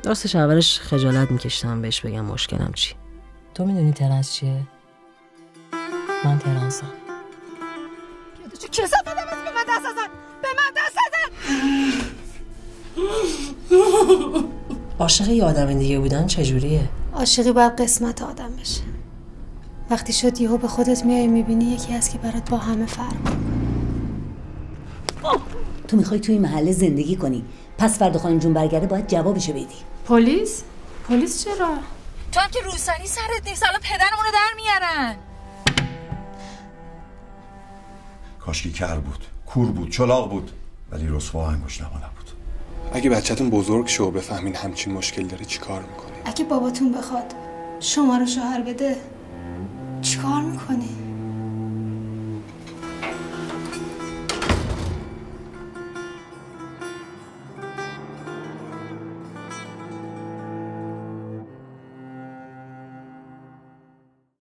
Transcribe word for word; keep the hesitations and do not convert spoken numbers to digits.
راستش اولش خجالت میکشتم بهش بگم مشکلم چی. تو میدونی ترنس چیه؟ من ترنسم. چه کسافت هم به من دست نزن! به من دست نزن! عاشق یه آدم دیگه بودن چجوریه؟ عاشقی باید قسمت آدم بشه. وقتی شد یهو به خودت میای میبینی یکی هست که برات با همه فرق کنه. تو میخوای توی محله زندگی کنی، پس فردا خانم جون برگرده باید جوابشو بدی. پلیس؟ پلیس چرا؟ تو هم که روسری سرت نیست، الان پدرمونو در میارن. کاشکی کر بود، کور بود، چلاق بود، ولی رسوا انگوش نما نبود. اگه بچه‌تون بزرگ شه و بفهمین همچین مشکل داره چی کار میکنی؟ اگه باباتون بخواد شما رو شوهر بده